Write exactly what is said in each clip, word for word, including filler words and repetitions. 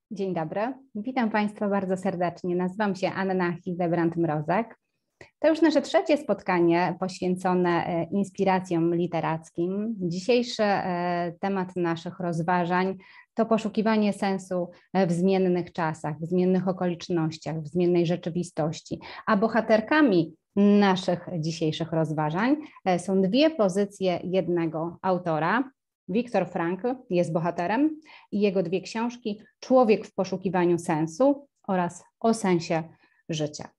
Dzień dobry, witam Państwa bardzo serdecznie. Nazywam się Anna Hildebrand-Mrozek. To już nasze trzecie spotkanie poświęcone inspiracjom literackim. Dzisiejszy temat naszych rozważań to poszukiwanie sensu w zmiennych czasach, w zmiennych okolicznościach, w zmiennej rzeczywistości. A bohaterkami naszych dzisiejszych rozważań są dwie pozycje jednego autora. Viktor Frankl jest bohaterem i jego dwie książki Człowiek w poszukiwaniu sensu oraz O sensie życia.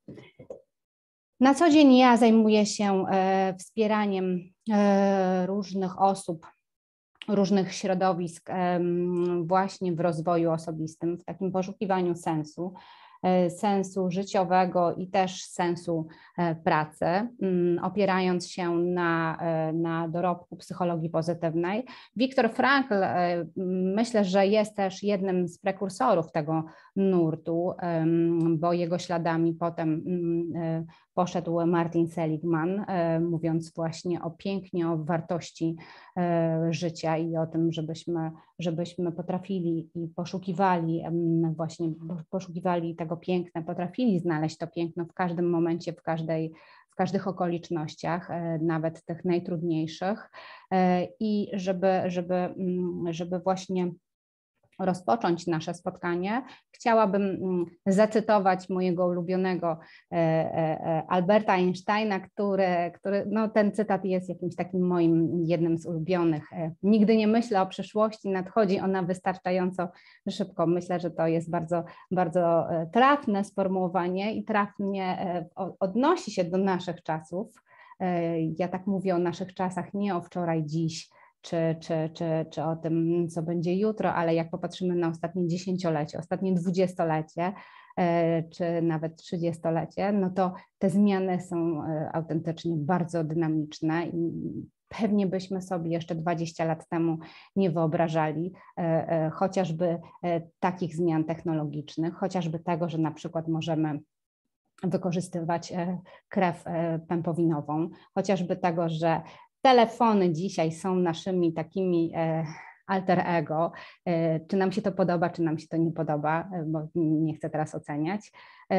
Na co dzień ja zajmuję się wspieraniem różnych osób, różnych środowisk właśnie w rozwoju osobistym, w takim poszukiwaniu sensu, sensu życiowego i też sensu pracy, opierając się na, na dorobku psychologii pozytywnej. Viktor Frankl, myślę, że jest też jednym z prekursorów tego nurtu, bo jego śladami potem poszedł Martin Seligman, mówiąc właśnie o pięknie, o wartości życia i o tym, żebyśmy, żebyśmy potrafili i poszukiwali właśnie, poszukiwali tego piękna, potrafili znaleźć to piękno w każdym momencie, w każdej, w każdych okolicznościach, nawet tych najtrudniejszych, i żeby, żeby, żeby właśnie rozpocząć nasze spotkanie, chciałabym zacytować mojego ulubionego Alberta Einsteina, który, który no ten cytat jest jakimś takim moim jednym z ulubionych. Nigdy nie myślę o przyszłości, nadchodzi ona wystarczająco szybko. Myślę, że to jest bardzo, bardzo trafne sformułowanie i trafnie odnosi się do naszych czasów. Ja tak mówię o naszych czasach, nie o wczoraj, dziś, Czy, czy, czy, czy o tym, co będzie jutro, ale jak popatrzymy na ostatnie dziesięciolecie, ostatnie dwudziestolecie, czy nawet trzydziestolecie, no to te zmiany są autentycznie bardzo dynamiczne i pewnie byśmy sobie jeszcze dwadzieścia lat temu nie wyobrażali chociażby takich zmian technologicznych, chociażby tego, że na przykład możemy wykorzystywać krew pępowinową, chociażby tego, że telefony dzisiaj są naszymi takimi alter ego. Czy nam się to podoba, czy nam się to nie podoba, bo nie chcę teraz oceniać.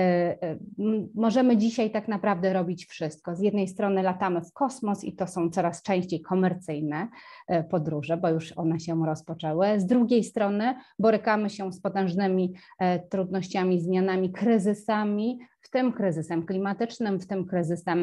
Możemy dzisiaj tak naprawdę robić wszystko. Z jednej strony latamy w kosmos i to są coraz częściej komercyjne podróże, bo już one się rozpoczęły. Z drugiej strony borykamy się z potężnymi trudnościami, zmianami, kryzysami, w tym kryzysem klimatycznym, w tym kryzysem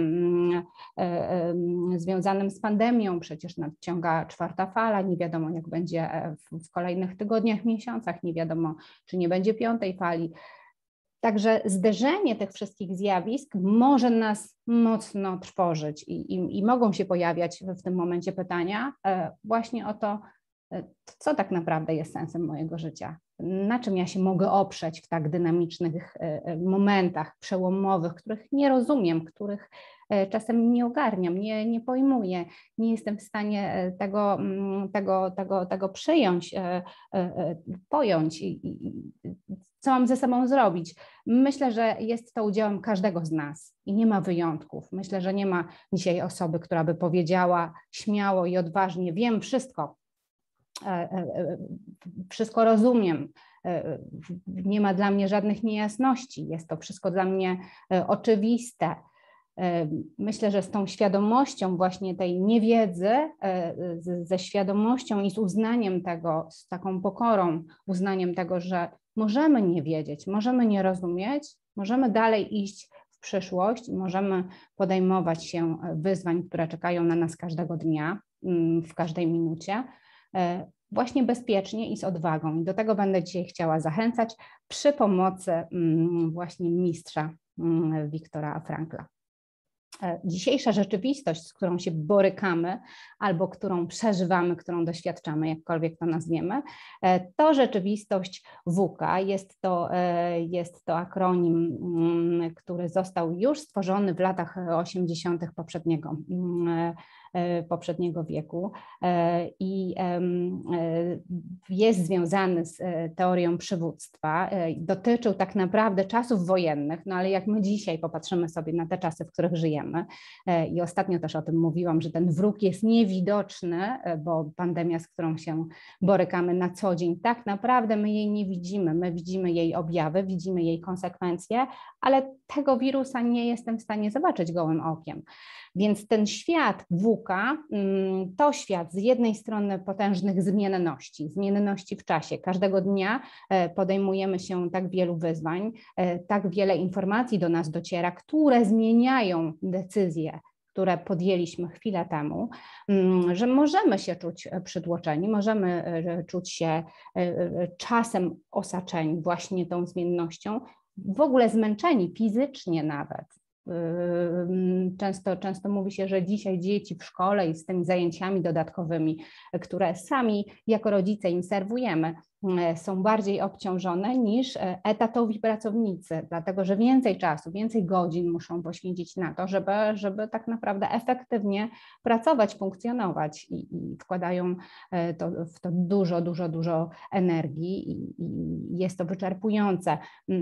związanym z pandemią. Przecież nadciąga czwarta fala, nie wiadomo jak będzie w kolejnych tygodniach, miesiącach, nie wiadomo czy nie będzie piątej fali. Także zderzenie tych wszystkich zjawisk może nas mocno trwożyć i, i, i mogą się pojawiać w tym momencie pytania właśnie o to, co tak naprawdę jest sensem mojego życia, na czym ja się mogę oprzeć w tak dynamicznych momentach przełomowych, których nie rozumiem, których czasem nie ogarniam, nie, nie pojmuję, nie jestem w stanie tego, tego, tego, tego przyjąć, pojąć i, i co mam ze sobą zrobić. Myślę, że jest to udziałem każdego z nas i nie ma wyjątków. Myślę, że nie ma dzisiaj osoby, która by powiedziała śmiało i odważnie: wiem wszystko, wszystko rozumiem, nie ma dla mnie żadnych niejasności, jest to wszystko dla mnie oczywiste. Myślę, że z tą świadomością właśnie tej niewiedzy, ze świadomością i z uznaniem tego, z taką pokorą, uznaniem tego, że możemy nie wiedzieć, możemy nie rozumieć, możemy dalej iść w przyszłość i możemy podejmować się wyzwań, które czekają na nas każdego dnia, w każdej minucie, właśnie bezpiecznie i z odwagą. I do tego będę dzisiaj chciała zachęcać przy pomocy właśnie mistrza Viktora Frankla. Dzisiejsza rzeczywistość, z którą się borykamy albo którą przeżywamy, którą doświadczamy, jakkolwiek to nazwiemy, to rzeczywistość wuka. Jest to, jest to akronim, który został już stworzony w latach osiemdziesiątych poprzedniego poprzedniego wieku i jest związany z teorią przywództwa. Dotyczył tak naprawdę czasów wojennych, no ale jak my dzisiaj popatrzymy sobie na te czasy, w których żyjemy, i ostatnio też o tym mówiłam, że ten wróg jest niewidoczny, bo pandemia, z którą się borykamy na co dzień, tak naprawdę my jej nie widzimy, my widzimy jej objawy, widzimy jej konsekwencje, ale tego wirusa nie jestem w stanie zobaczyć gołym okiem. Więc ten świat wuka to świat z jednej strony potężnych zmienności, zmienności w czasie. Każdego dnia podejmujemy się tak wielu wyzwań, tak wiele informacji do nas dociera, które zmieniają decyzje, które podjęliśmy chwilę temu, że możemy się czuć przytłoczeni, możemy czuć się czasem osaczeni właśnie tą zmiennością, w ogóle zmęczeni fizycznie nawet. Często, często mówi się, że dzisiaj dzieci w szkole i z tymi zajęciami dodatkowymi, które sami jako rodzice im serwujemy, są bardziej obciążone niż etatowi pracownicy, dlatego że więcej czasu, więcej godzin muszą poświęcić na to, żeby, żeby tak naprawdę efektywnie pracować, funkcjonować i, i wkładają to, w to dużo, dużo, dużo energii i, i jest to wyczerpujące.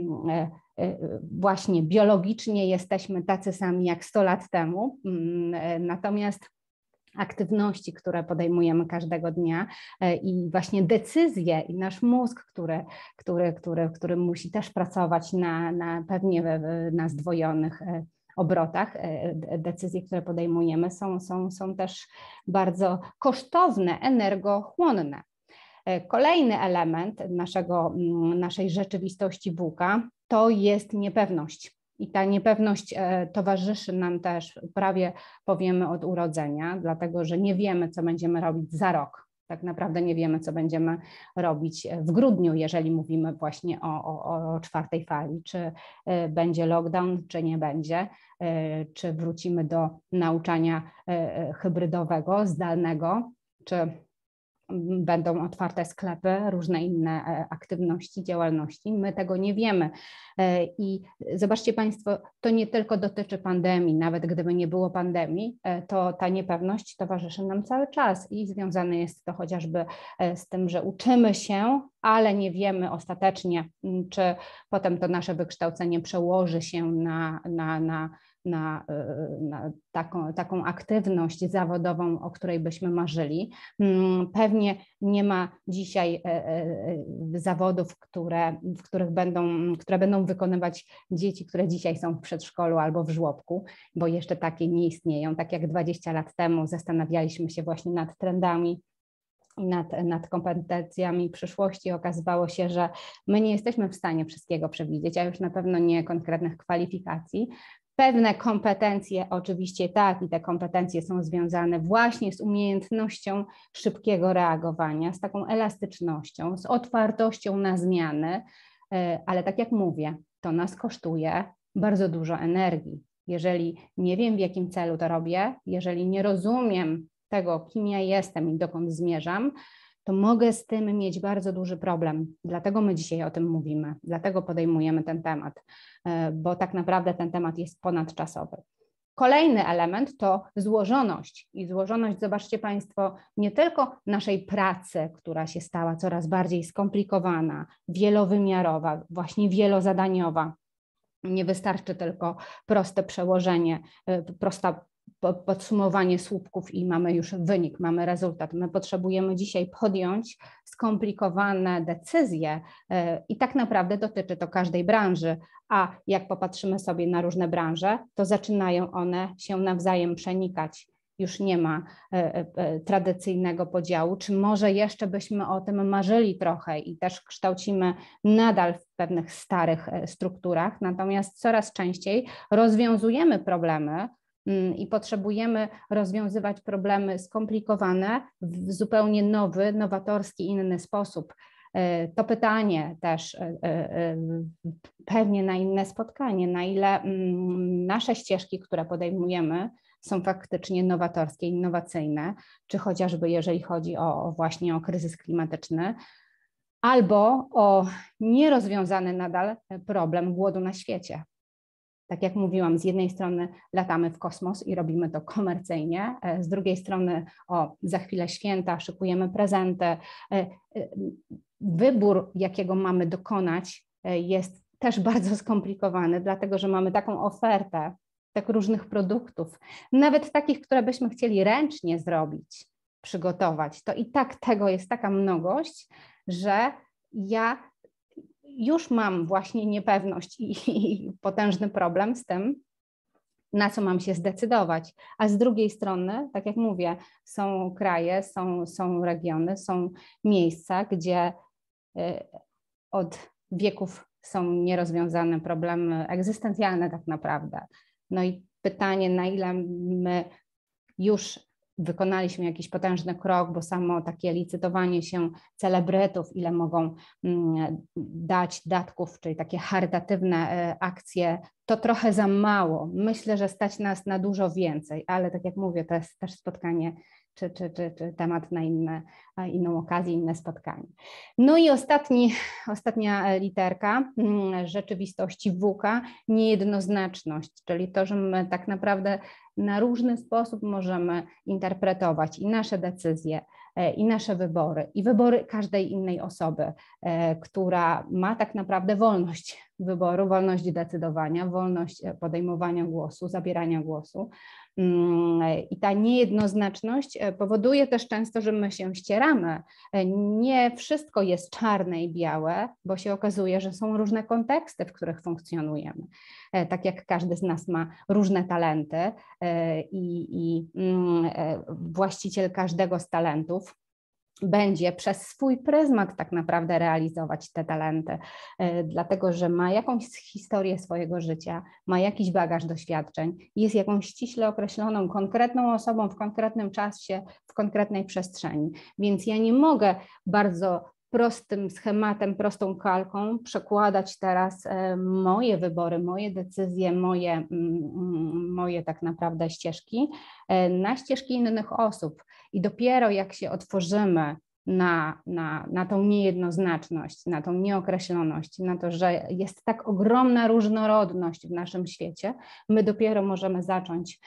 Właśnie biologicznie jesteśmy tacy sami jak sto lat temu, natomiast aktywności, które podejmujemy każdego dnia i właśnie decyzje i nasz mózg, który, który, który, który musi też pracować na, na pewnie na zdwojonych obrotach, decyzje, które podejmujemy są, są, są też bardzo kosztowne, energochłonne. Kolejny element naszego, naszej rzeczywistości wuka to jest niepewność. I ta niepewność towarzyszy nam też prawie powiemy od urodzenia, dlatego że nie wiemy, co będziemy robić za rok. Tak naprawdę nie wiemy, co będziemy robić w grudniu, jeżeli mówimy właśnie o, o, o czwartej fali, czy będzie lockdown, czy nie będzie, czy wrócimy do nauczania hybrydowego, zdalnego, czy będą otwarte sklepy, różne inne aktywności, działalności. My tego nie wiemy. I zobaczcie Państwo, to nie tylko dotyczy pandemii, nawet gdyby nie było pandemii, to ta niepewność towarzyszy nam cały czas i związane jest to chociażby z tym, że uczymy się, ale nie wiemy ostatecznie, czy potem to nasze wykształcenie przełoży się na, na, na Na, na taką, taką aktywność zawodową, o której byśmy marzyli. Pewnie nie ma dzisiaj zawodów, które, w których będą, które będą wykonywać dzieci, które dzisiaj są w przedszkolu albo w żłobku, bo jeszcze takie nie istnieją. Tak jak dwadzieścia lat temu zastanawialiśmy się właśnie nad trendami i nad, nad kompetencjami przyszłości, okazywało się, że my nie jesteśmy w stanie wszystkiego przewidzieć, a już na pewno nie konkretnych kwalifikacji. Pewne kompetencje oczywiście tak i te kompetencje są związane właśnie z umiejętnością szybkiego reagowania, z taką elastycznością, z otwartością na zmiany, ale tak jak mówię, to nas kosztuje bardzo dużo energii. Jeżeli nie wiem, w jakim celu to robię, jeżeli nie rozumiem tego, kim ja jestem i dokąd zmierzam, to mogę z tym mieć bardzo duży problem. Dlatego my dzisiaj o tym mówimy, dlatego podejmujemy ten temat, bo tak naprawdę ten temat jest ponadczasowy. Kolejny element to złożoność i złożoność, zobaczcie Państwo, nie tylko naszej pracy, która się stała coraz bardziej skomplikowana, wielowymiarowa, właśnie wielozadaniowa. Nie wystarczy tylko proste przełożenie, prosta podsumowanie słupków i mamy już wynik, mamy rezultat. My potrzebujemy dzisiaj podjąć skomplikowane decyzje i tak naprawdę dotyczy to każdej branży, a jak popatrzymy sobie na różne branże, to zaczynają one się nawzajem przenikać. Już nie ma tradycyjnego podziału, czy może jeszcze byśmy o tym marzyli trochę i też kształcimy nadal w pewnych starych strukturach, natomiast coraz częściej rozwiązujemy problemy i potrzebujemy rozwiązywać problemy skomplikowane w zupełnie nowy, nowatorski, inny sposób. To pytanie też pewnie na inne spotkanie, na ile nasze ścieżki, które podejmujemy, są faktycznie nowatorskie, innowacyjne, czy chociażby jeżeli chodzi o właśnie o kryzys klimatyczny, albo o nierozwiązany nadal problem głodu na świecie. tak jak mówiłam, z jednej strony latamy w kosmos i robimy to komercyjnie, z drugiej strony o, za chwilę święta, szykujemy prezenty. Wybór, jakiego mamy dokonać, jest też bardzo skomplikowany, dlatego że mamy taką ofertę tak różnych produktów, nawet takich, które byśmy chcieli ręcznie zrobić, przygotować, to i tak tego jest taka mnogość, że ja już mam właśnie niepewność i, i potężny problem z tym, na co mam się zdecydować. A z drugiej strony, tak jak mówię, są kraje, są, są regiony, są miejsca, gdzie y, od wieków są nierozwiązane problemy egzystencjalne tak naprawdę. No i pytanie, na ile my już wykonaliśmy jakiś potężny krok, bo samo takie licytowanie się celebrytów, ile mogą dać datków, czyli takie charytatywne akcje, to trochę za mało. Myślę, że stać nas na dużo więcej, ale tak jak mówię, to jest też spotkanie czy, czy, czy, czy temat na inne, inną okazję, inne spotkanie. No i ostatni, ostatnia literka rzeczywistości W K, niejednoznaczność, czyli to, że my tak naprawdę na różny sposób możemy interpretować i nasze decyzje, i nasze wybory, i wybory każdej innej osoby, która ma tak naprawdę wolność wyboru, wolność decydowania, wolność podejmowania głosu, zabierania głosu. I ta niejednoznaczność powoduje też często, że my się ścieramy. Nie wszystko jest czarne i białe, bo się okazuje, że są różne konteksty, w których funkcjonujemy. Tak jak każdy z nas ma różne talenty i, i właściciel każdego z talentów będzie przez swój pryzmat tak naprawdę realizować te talenty, dlatego że ma jakąś historię swojego życia, ma jakiś bagaż doświadczeń, jest jakąś ściśle określoną, konkretną osobą w konkretnym czasie, w konkretnej przestrzeni. Więc ja nie mogę bardzo prostym schematem, prostą kalką przekładać teraz moje wybory, moje decyzje, moje, moje tak naprawdę ścieżki na ścieżki innych osób. I dopiero jak się otworzymy na, na, na tą niejednoznaczność, na tą nieokreśloność, na to, że jest tak ogromna różnorodność w naszym świecie, my dopiero możemy zacząć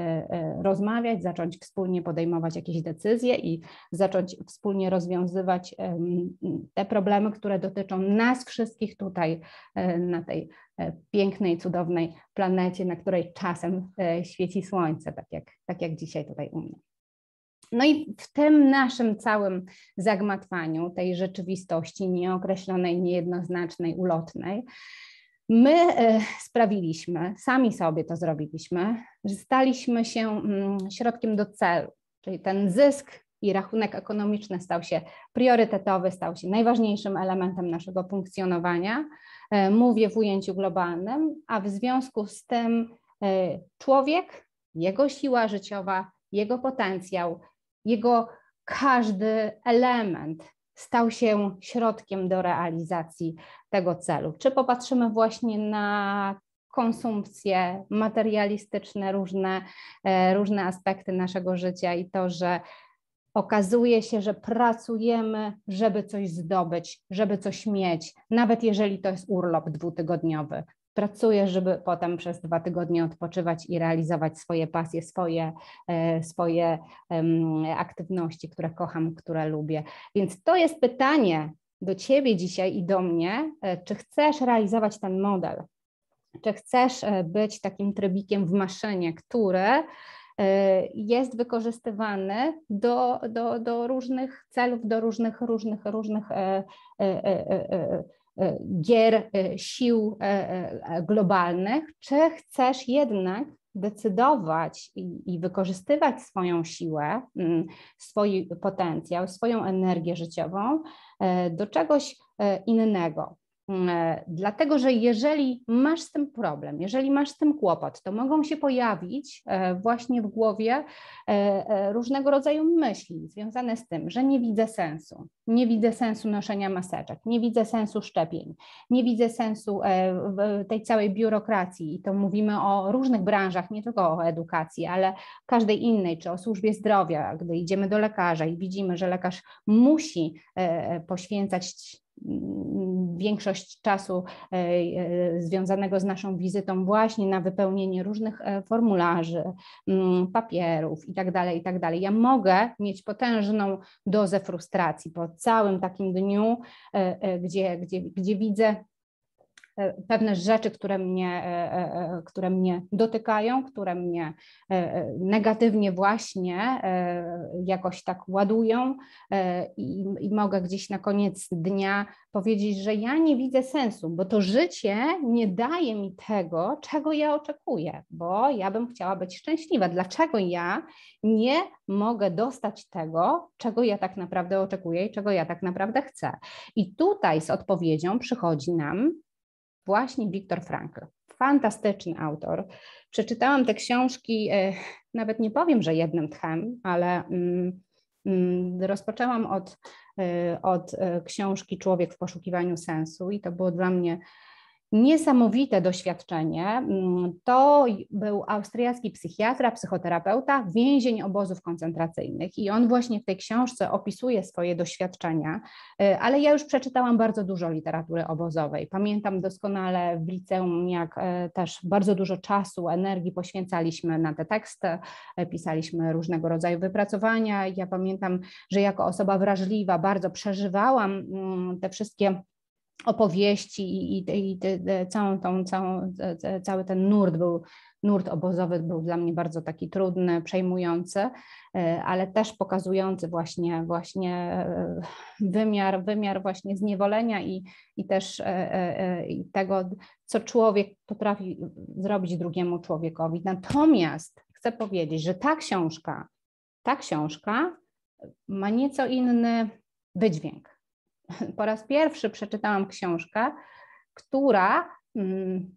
rozmawiać, zacząć wspólnie podejmować jakieś decyzje i zacząć wspólnie rozwiązywać te problemy, które dotyczą nas wszystkich tutaj na tej pięknej, cudownej planecie, na której czasem świeci słońce, tak jak, tak jak dzisiaj tutaj u mnie. No i w tym naszym całym zagmatwaniu tej rzeczywistości nieokreślonej, niejednoznacznej, ulotnej, my sprawiliśmy, sami sobie to zrobiliśmy, że staliśmy się środkiem do celu, czyli ten zysk i rachunek ekonomiczny stał się priorytetowy, stał się najważniejszym elementem naszego funkcjonowania. Mówię w ujęciu globalnym, a w związku z tym człowiek, jego siła życiowa, jego potencjał, jego każdy element stał się środkiem do realizacji tego celu. Czy popatrzymy właśnie na konsumpcję, materialistyczne, różne, różne aspekty naszego życia i to, że okazuje się, że pracujemy, żeby coś zdobyć, żeby coś mieć, nawet jeżeli to jest urlop dwutygodniowy. Pracuję, żeby potem przez dwa tygodnie odpoczywać i realizować swoje pasje, swoje, swoje aktywności, które kocham, które lubię. Więc to jest pytanie do Ciebie dzisiaj i do mnie, czy chcesz realizować ten model, czy chcesz być takim trybikiem w maszynie, który jest wykorzystywany do, do, do różnych celów, do różnych, różnych, różnych gier, sił globalnych, czy chcesz jednak decydować i, i wykorzystywać swoją siłę, swój potencjał, swoją energię życiową do czegoś innego. Dlatego, że jeżeli masz z tym problem, jeżeli masz z tym kłopot, to mogą się pojawić właśnie w głowie różnego rodzaju myśli związane z tym, że nie widzę sensu, nie widzę sensu noszenia maseczek, nie widzę sensu szczepień, nie widzę sensu tej całej biurokracji i to mówimy o różnych branżach, nie tylko o edukacji, ale każdej innej, czy o służbie zdrowia, gdy idziemy do lekarza i widzimy, że lekarz musi poświęcać większość czasu związanego z naszą wizytą właśnie na wypełnienie różnych formularzy, papierów i tak dalej, i tak dalej. Ja mogę mieć potężną dozę frustracji po całym takim dniu, gdzie, gdzie, gdzie widzę pewne rzeczy, które mnie, które mnie dotykają, które mnie negatywnie właśnie jakoś tak ładują i, i mogę gdzieś na koniec dnia powiedzieć, że ja nie widzę sensu, bo to życie nie daje mi tego, czego ja oczekuję, bo ja bym chciała być szczęśliwa. Dlaczego ja nie mogę dostać tego, czego ja tak naprawdę oczekuję i czego ja tak naprawdę chcę? I tutaj z odpowiedzią przychodzi nam właśnie Viktor Frankl, fantastyczny autor. Przeczytałam te książki, nawet nie powiem, że jednym tchem, ale rozpoczęłam od, od książki Człowiek w poszukiwaniu sensu i to było dla mnie niesamowite doświadczenie. To był austriacki psychiatra, psychoterapeuta, więzień obozów koncentracyjnych i on właśnie w tej książce opisuje swoje doświadczenia, ale ja już przeczytałam bardzo dużo literatury obozowej. Pamiętam doskonale w liceum, jak też bardzo dużo czasu, energii poświęcaliśmy na te teksty, pisaliśmy różnego rodzaju wypracowania. Ja pamiętam, że jako osoba wrażliwa bardzo przeżywałam te wszystkie opowieści i, i, i te, całą tą, całą, cały ten nurt był, nurt obozowy był dla mnie bardzo taki trudny, przejmujący, ale też pokazujący właśnie, właśnie wymiar, wymiar właśnie zniewolenia i, i też i tego, co człowiek potrafi zrobić drugiemu człowiekowi. Natomiast chcę powiedzieć, że ta książka, ta książka ma nieco inny wydźwięk. Po raz pierwszy przeczytałam książkę, która mm,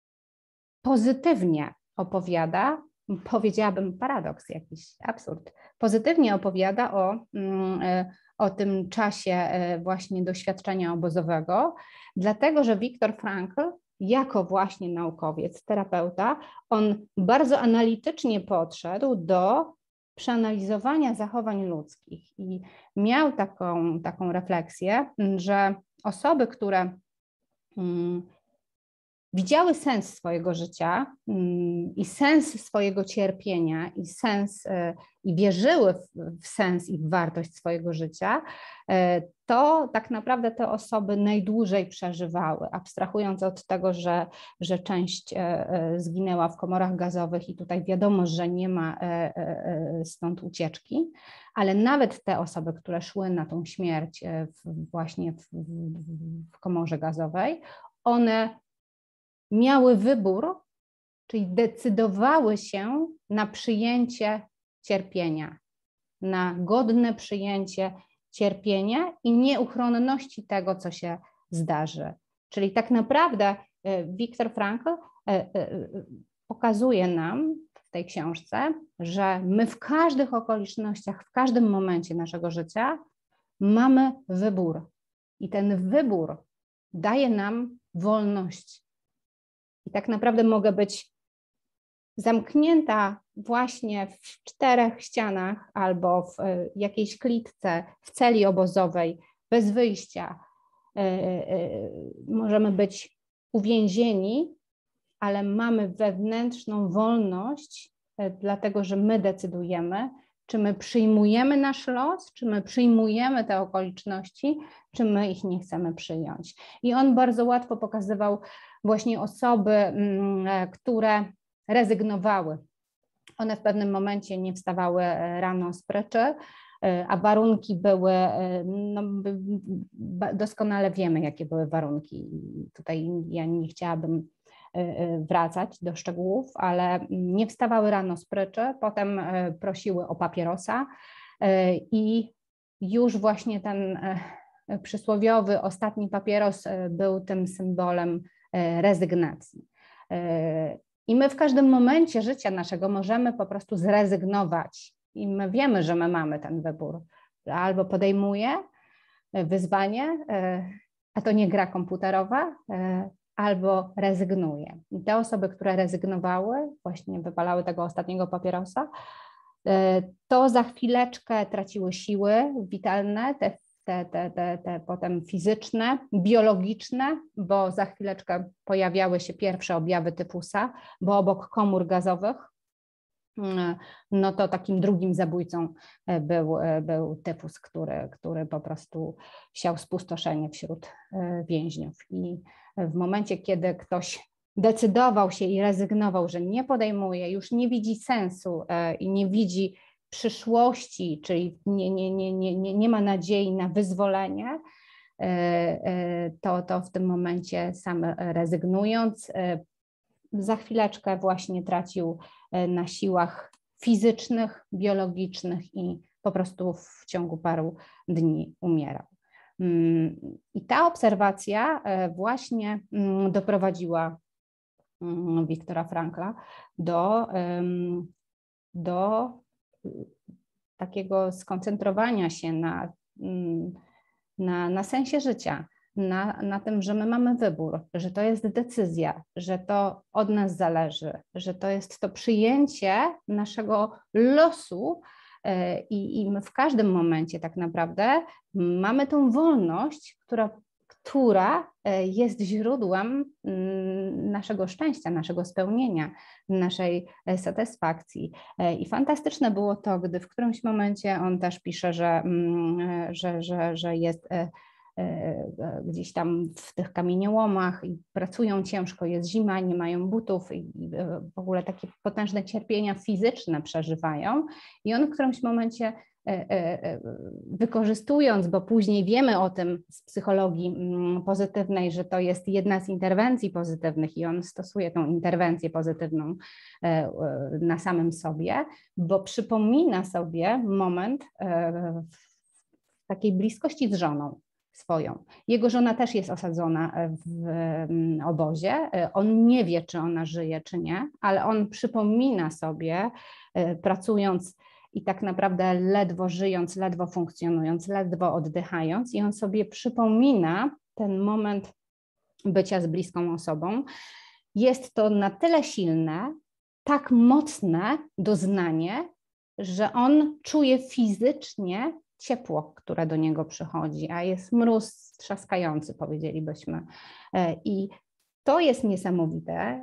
pozytywnie opowiada, powiedziałabym paradoks jakiś, absurd, pozytywnie opowiada o, mm, o tym czasie właśnie doświadczenia obozowego, dlatego że Viktor Frankl jako właśnie naukowiec, terapeuta, on bardzo analitycznie podszedł do przeanalizowania zachowań ludzkich i miał taką, taką refleksję, że osoby, które um, widziały sens swojego życia um, i sens swojego cierpienia i sens y, i wierzyły w, w sens i w wartość swojego życia, y, to tak naprawdę te osoby najdłużej przeżywały, abstrahując od tego, że, że część y, y, zginęła w komorach gazowych i tutaj wiadomo, że nie ma y, y, stąd ucieczki, ale nawet te osoby, które szły na tą śmierć y, w, właśnie w, w, w komorze gazowej, one miały wybór, czyli decydowały się na przyjęcie cierpienia, na godne przyjęcie cierpienia i nieuchronności tego, co się zdarzy. Czyli tak naprawdę Viktor Frankl pokazuje nam w tej książce, że my w każdych okolicznościach, w każdym momencie naszego życia mamy wybór i ten wybór daje nam wolność. I tak naprawdę mogę być zamknięta właśnie w czterech ścianach albo w jakiejś klitce, w celi obozowej, bez wyjścia. Możemy być uwięzieni, ale mamy wewnętrzną wolność, dlatego że my decydujemy, czy my przyjmujemy nasz los, czy my przyjmujemy te okoliczności, czy my ich nie chcemy przyjąć. I on bardzo łatwo pokazywał właśnie osoby, które rezygnowały. One w pewnym momencie nie wstawały rano z pryczy, a warunki były, no, doskonale wiemy, jakie były warunki. Tutaj ja nie chciałabym wracać do szczegółów, ale nie wstawały rano z pryczy, potem prosiły o papierosa i już właśnie ten przysłowiowy ostatni papieros był tym symbolem rezygnacji. I my w każdym momencie życia naszego możemy po prostu zrezygnować i my wiemy, że my mamy ten wybór. Albo podejmuję wyzwanie, a to nie gra komputerowa, albo rezygnuję. I te osoby, które rezygnowały, właśnie wypalały tego ostatniego papierosa, to za chwileczkę traciły siły witalne, te te, te, te, te potem fizyczne, biologiczne, bo za chwileczkę pojawiały się pierwsze objawy tyfusa, bo obok komór gazowych, no to takim drugim zabójcą był, był tyfus, który, który po prostu siał spustoszenie wśród więźniów. I w momencie, kiedy ktoś decydował się i rezygnował, że nie podejmuje, już nie widzi sensu i nie widzi przyszłości, czyli nie, nie, nie, nie, nie, nie ma nadziei na wyzwolenie, to, to w tym momencie sam rezygnując, za chwileczkę właśnie tracił na siłach fizycznych, biologicznych i po prostu w ciągu paru dni umierał. I ta obserwacja właśnie doprowadziła Wiktora Frankla do, do takiego skoncentrowania się na, na, na sensie życia, na, na tym, że my mamy wybór, że to jest decyzja, że to od nas zależy, że to jest to przyjęcie naszego losu i, i my w każdym momencie tak naprawdę mamy tą wolność, która, która jest źródłem naszego szczęścia, naszego spełnienia, naszej satysfakcji. I fantastyczne było to, gdy w którymś momencie on też pisze, że, że, że, że jest gdzieś tam w tych kamieniołomach i pracują ciężko, jest zima, nie mają butów i w ogóle takie potężne cierpienia fizyczne przeżywają i on w którymś momencie wykorzystując, bo później wiemy o tym z psychologii pozytywnej, że to jest jedna z interwencji pozytywnych i on stosuje tą interwencję pozytywną na samym sobie, bo przypomina sobie moment takiej bliskości z żoną swoją. Jego żona też jest osadzona w obozie. On nie wie, czy ona żyje, czy nie, ale on przypomina sobie, pracując i tak naprawdę ledwo żyjąc, ledwo funkcjonując, ledwo oddychając, i on sobie przypomina ten moment bycia z bliską osobą. Jest to na tyle silne, tak mocne doznanie, że on czuje fizycznie ciepło, które do niego przychodzi, a jest mróz trzaskający, powiedzielibyśmy. I to jest niesamowite.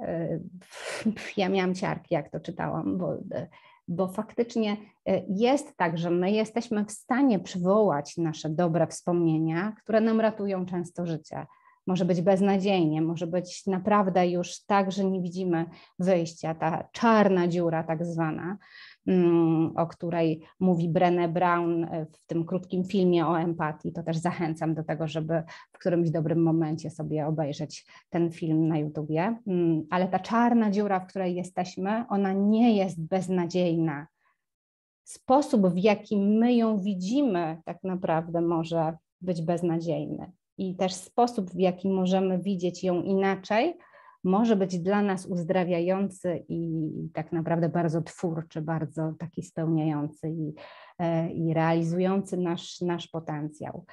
Ja miałam ciarki, jak to czytałam, bo, bo faktycznie jest tak, że my jesteśmy w stanie przywołać nasze dobre wspomnienia, które nam ratują często życie. Może być beznadziejnie, może być naprawdę już tak, że nie widzimy wyjścia, ta czarna dziura tak zwana, o której mówi Brené Brown w tym krótkim filmie o empatii. To też zachęcam do tego, żeby w którymś dobrym momencie sobie obejrzeć ten film na YouTubie. Ale ta czarna dziura, w której jesteśmy, ona nie jest beznadziejna. Sposób, w jaki my ją widzimy, tak naprawdę może być beznadziejny. I też sposób, w jaki możemy widzieć ją inaczej, może być dla nas uzdrawiający i tak naprawdę bardzo twórczy, bardzo taki spełniający i, i realizujący nasz, nasz potencjał.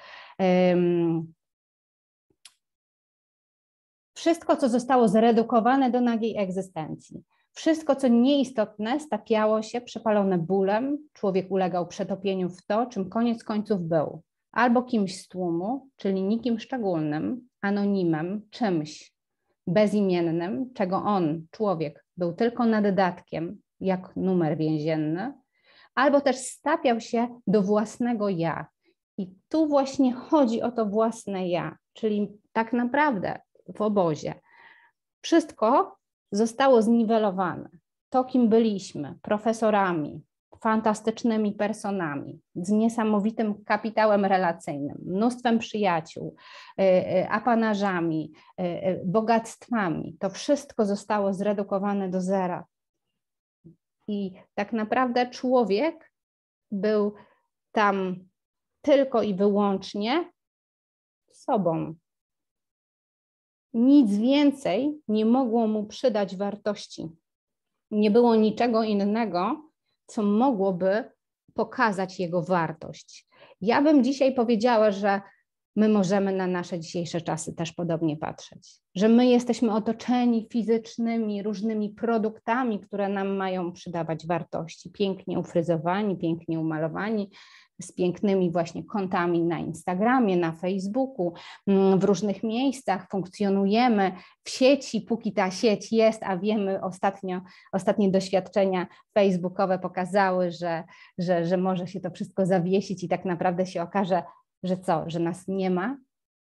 Wszystko, co zostało zredukowane do nagiej egzystencji, wszystko, co nieistotne, stapiało się przepalone bólem, człowiek ulegał przetopieniu w to, czym koniec końców był. Albo kimś z tłumu, czyli nikim szczególnym, anonimem, czymś bezimiennym, czego on, człowiek, był tylko naddatkiem, jak numer więzienny, albo też stapiał się do własnego ja. I tu właśnie chodzi o to własne ja, czyli tak naprawdę w obozie wszystko zostało zniwelowane. To, kim byliśmy, profesorami, fantastycznymi personami, z niesamowitym kapitałem relacyjnym, mnóstwem przyjaciół, apanażami, bogactwami. To wszystko zostało zredukowane do zera. I tak naprawdę człowiek był tam tylko i wyłącznie sobą. Nic więcej nie mogło mu przydać wartości. Nie było niczego innego, co mogłoby pokazać jego wartość. Ja bym dzisiaj powiedziała, że my możemy na nasze dzisiejsze czasy też podobnie patrzeć, że my jesteśmy otoczeni fizycznymi, różnymi produktami, które nam mają przydawać wartości, pięknie ufryzowani, pięknie umalowani, z pięknymi właśnie kontami na Instagramie, na Facebooku, w różnych miejscach funkcjonujemy w sieci, póki ta sieć jest, a wiemy ostatnio, ostatnie doświadczenia facebookowe pokazały, że, że, że może się to wszystko zawiesić i tak naprawdę się okaże, że co, że nas nie ma,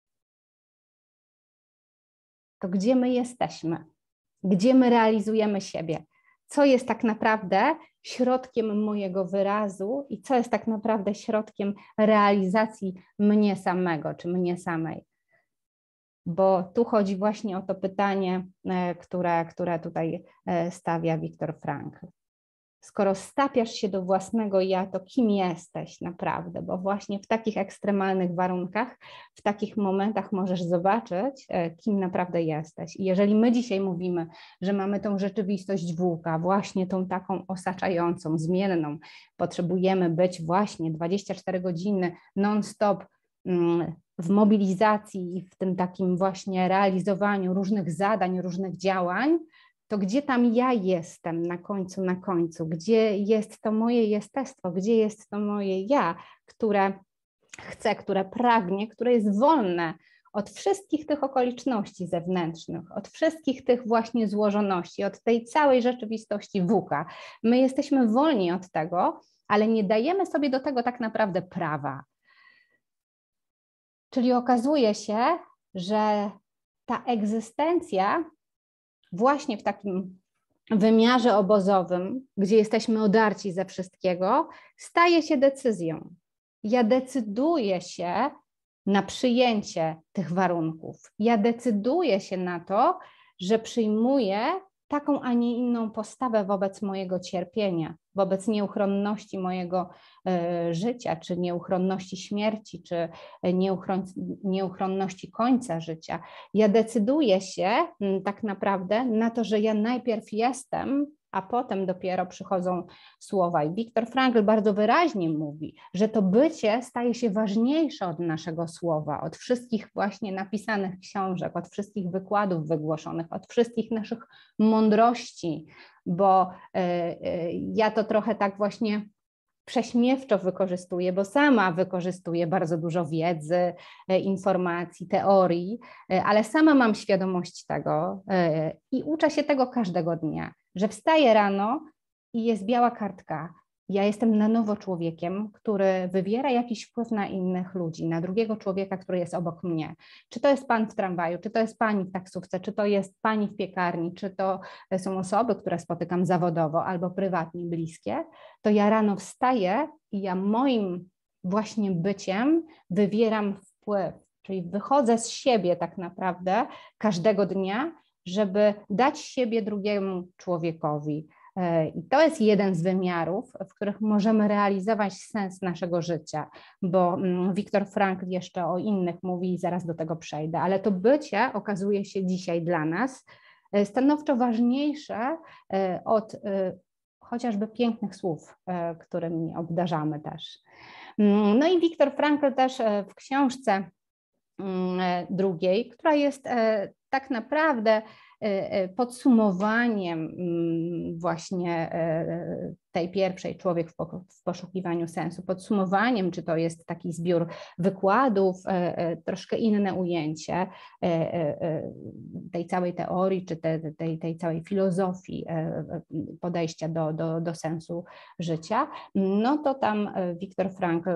to gdzie my jesteśmy? Gdzie my realizujemy siebie? Co jest tak naprawdę środkiem mojego wyrazu i co jest tak naprawdę środkiem realizacji mnie samego czy mnie samej? Bo tu chodzi właśnie o to pytanie, które, które tutaj stawia Viktor Frankl. Skoro stawiasz się do własnego ja, to kim jesteś naprawdę? Bo właśnie w takich ekstremalnych warunkach, w takich momentach możesz zobaczyć, kim naprawdę jesteś. I jeżeli my dzisiaj mówimy, że mamy tą rzeczywistość włóka, właśnie tą taką osaczającą, zmienną, potrzebujemy być właśnie dwadzieścia cztery godziny non-stop w mobilizacji i w tym takim właśnie realizowaniu różnych zadań, różnych działań, to gdzie tam ja jestem na końcu, na końcu? Gdzie jest to moje jestestwo? Gdzie jest to moje ja, które chce, które pragnie, które jest wolne od wszystkich tych okoliczności zewnętrznych, od wszystkich tych właśnie złożoności, od tej całej rzeczywistości włóka. My jesteśmy wolni od tego, ale nie dajemy sobie do tego tak naprawdę prawa. Czyli okazuje się, że ta egzystencja właśnie w takim wymiarze obozowym, gdzie jesteśmy odarci ze wszystkiego, staje się decyzją. Ja decyduję się na przyjęcie tych warunków. Ja decyduję się na to, że przyjmuję taką, a nie inną postawę wobec mojego cierpienia, wobec nieuchronności mojego y, życia, czy nieuchronności śmierci, czy nieuchron nieuchronności końca życia. Ja decyduję się y, tak naprawdę na to, że ja najpierw jestem, a potem dopiero przychodzą słowa. I Viktor Frankl bardzo wyraźnie mówi, że to bycie staje się ważniejsze od naszego słowa, od wszystkich właśnie napisanych książek, od wszystkich wykładów wygłoszonych, od wszystkich naszych mądrości, bo y, y, ja to trochę tak właśnie prześmiewczo wykorzystuję, bo sama wykorzystuję bardzo dużo wiedzy, informacji, teorii, ale sama mam świadomość tego i uczę się tego każdego dnia, że wstaję rano i jest biała kartka. Ja jestem na nowo człowiekiem, który wywiera jakiś wpływ na innych ludzi, na drugiego człowieka, który jest obok mnie. Czy to jest pan w tramwaju, czy to jest pani w taksówce, czy to jest pani w piekarni, czy to są osoby, które spotykam zawodowo albo prywatnie bliskie, to ja rano wstaję i ja moim właśnie byciem wywieram wpływ, czyli wychodzę z siebie tak naprawdę każdego dnia, żeby dać siebie drugiemu człowiekowi. I to jest jeden z wymiarów, w których możemy realizować sens naszego życia, bo Viktor Frankl jeszcze o innych mówi i zaraz do tego przejdę, ale to bycie okazuje się dzisiaj dla nas stanowczo ważniejsze od chociażby pięknych słów, którymi obdarzamy też. No i Viktor Frankl też w książce drugiej, która jest tak naprawdę podsumowaniem właśnie tej pierwszej, Człowiek w poszukiwaniu sensu, podsumowaniem, czy to jest taki zbiór wykładów, troszkę inne ujęcie tej całej teorii, czy tej, tej, tej całej filozofii podejścia do, do, do sensu życia, no to tam Viktor Frankl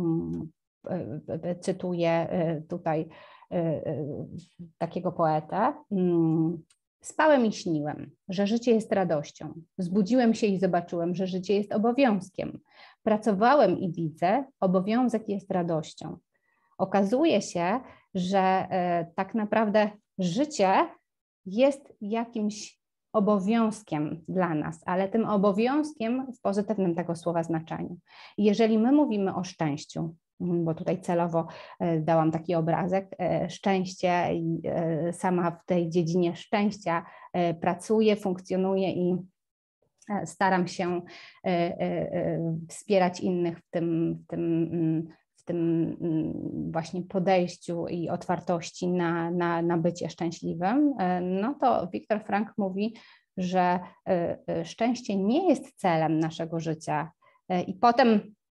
cytuje tutaj takiego poetę. Spałem i śniłem, że życie jest radością. Zbudziłem się i zobaczyłem, że życie jest obowiązkiem. Pracowałem i widzę, obowiązek jest radością. Okazuje się, że tak naprawdę życie jest jakimś obowiązkiem dla nas, ale tym obowiązkiem w pozytywnym tego słowa znaczeniu. Jeżeli my mówimy o szczęściu, bo tutaj celowo dałam taki obrazek, szczęście, sama w tej dziedzinie szczęścia pracuję, funkcjonuję i staram się wspierać innych w tym, w tym, w tym właśnie podejściu i otwartości na, na, na bycie szczęśliwym, no to Viktor Frankl mówi, że szczęście nie jest celem naszego życia. I potem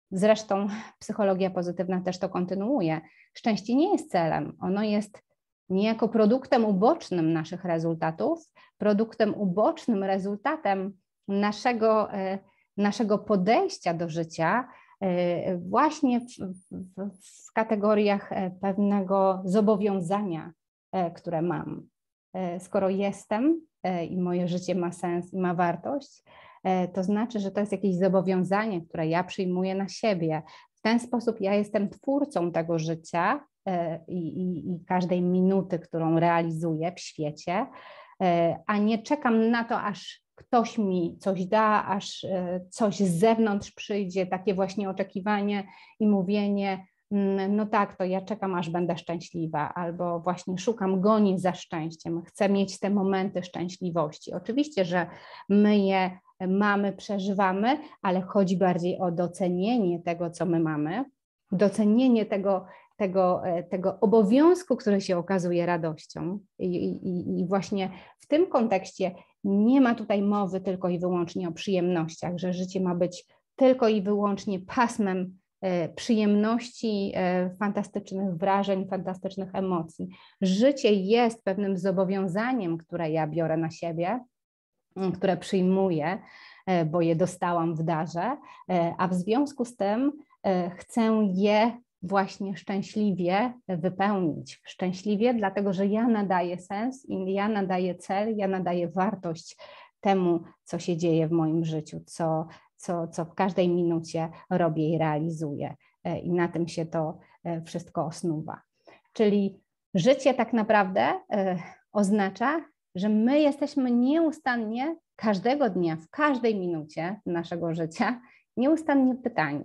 Zresztą psychologia pozytywna też to kontynuuje. Szczęście nie jest celem, ono jest niejako produktem ubocznym naszych rezultatów, produktem ubocznym, rezultatem naszego, naszego podejścia do życia właśnie w, w, w kategoriach pewnego zobowiązania, które mam. Skoro jestem i moje życie ma sens i ma wartość, to znaczy, że to jest jakieś zobowiązanie, które ja przyjmuję na siebie. W ten sposób ja jestem twórcą tego życia i, i, i każdej minuty, którą realizuję w świecie, a nie czekam na to, aż ktoś mi coś da, aż coś z zewnątrz przyjdzie, takie właśnie oczekiwanie i mówienie, no tak, to ja czekam, aż będę szczęśliwa, albo właśnie szukam, gonię za szczęściem, chcę mieć te momenty szczęśliwości. Oczywiście, że my je mamy, przeżywamy, ale chodzi bardziej o docenienie tego, co my mamy, docenienie tego, tego, tego obowiązku, który się okazuje radością. I, i, I właśnie w tym kontekście nie ma tutaj mowy tylko i wyłącznie o przyjemnościach, że życie ma być tylko i wyłącznie pasmem przyjemności, fantastycznych wrażeń, fantastycznych emocji. Życie jest pewnym zobowiązaniem, które ja biorę na siebie, które przyjmuję, bo je dostałam w darze, a w związku z tym chcę je właśnie szczęśliwie wypełnić. Szczęśliwie, dlatego że ja nadaję sens i ja nadaję cel, ja nadaję wartość temu, co się dzieje w moim życiu, co, co, co w każdej minucie robię i realizuję. I na tym się to wszystko osnuwa. Czyli życie tak naprawdę oznacza, że my jesteśmy nieustannie każdego dnia, w każdej minucie naszego życia, nieustannie pytani.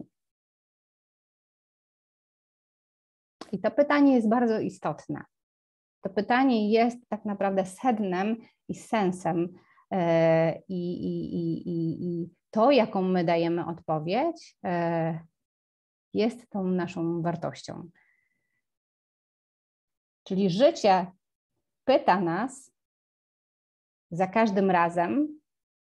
I to pytanie jest bardzo istotne. To pytanie jest tak naprawdę sednem i sensem i, i, i, i, i to, jaką my dajemy odpowiedź, jest tą naszą wartością. Czyli życie pyta nas za każdym razem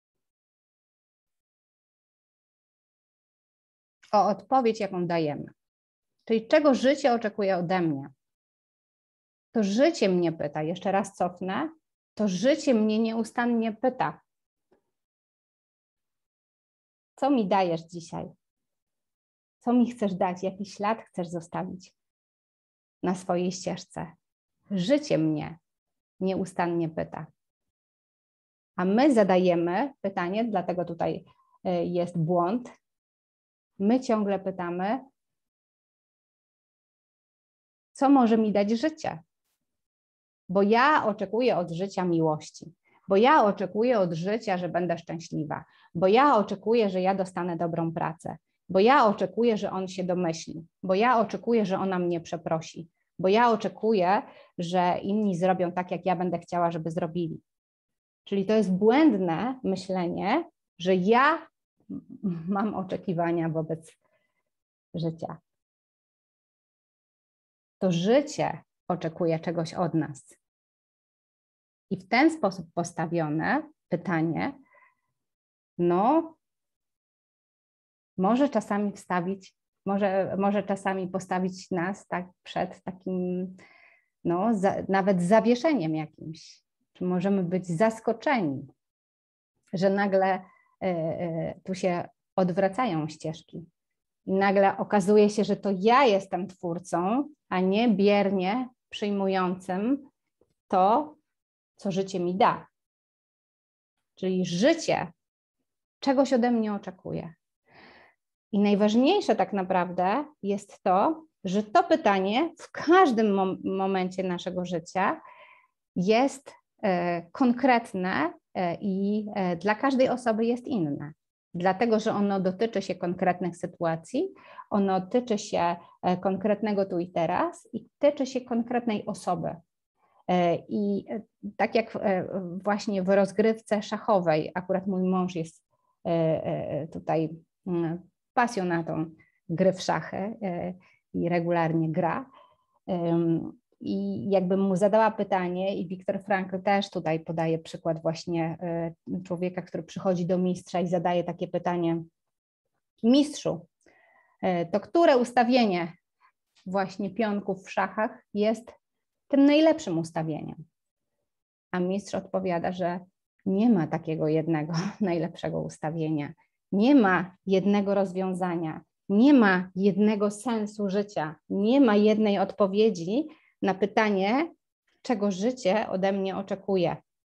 o odpowiedź, jaką dajemy. Czyli czego życie oczekuje ode mnie. To życie mnie pyta, jeszcze raz cofnę, to życie mnie nieustannie pyta, co mi dajesz dzisiaj? Co mi chcesz dać? Jaki ślad chcesz zostawić na swojej ścieżce? Życie mnie nieustannie pyta. A my zadajemy pytanie, dlatego tutaj jest błąd. My ciągle pytamy, co może mi dać życie? Bo ja oczekuję od życia miłości, bo ja oczekuję od życia, że będę szczęśliwa, bo ja oczekuję, że ja dostanę dobrą pracę, bo ja oczekuję, że on się domyśli, bo ja oczekuję, że ona mnie przeprosi, bo ja oczekuję, że inni zrobią tak, jak ja będę chciała, żeby zrobili. Czyli to jest błędne myślenie, że ja mam oczekiwania wobec życia. To życie oczekuje czegoś od nas. I w ten sposób postawione pytanie, no, może czasami wstawić, może, może czasami postawić nas tak przed takim, no, za, nawet zawieszeniem jakimś. Czy możemy być zaskoczeni, że nagle y, y, tu się odwracają ścieżki. I nagle okazuje się, że to ja jestem twórcą, a nie biernie przyjmującym to, co życie mi da. Czyli życie czegoś ode mnie oczekuje. I najważniejsze tak naprawdę jest to, że to pytanie w każdym mom- momencie naszego życia jest e, konkretne e, i e, dla każdej osoby jest inne. Dlatego, że ono dotyczy się konkretnych sytuacji, ono tyczy się e, konkretnego tu i teraz i tyczy się konkretnej osoby. I tak jak właśnie w rozgrywce szachowej, akurat mój mąż jest tutaj pasjonatą gry w szachy i regularnie gra. I jakbym mu zadała pytanie, i Viktor Frankl też tutaj podaje przykład właśnie człowieka, który przychodzi do mistrza i zadaje takie pytanie: mistrzu, to które ustawienie właśnie pionków w szachach jest tym najlepszym ustawieniem? A mistrz odpowiada, że nie ma takiego jednego najlepszego ustawienia, nie ma jednego rozwiązania, nie ma jednego sensu życia, nie ma jednej odpowiedzi na pytanie, czego życie ode mnie oczekuje.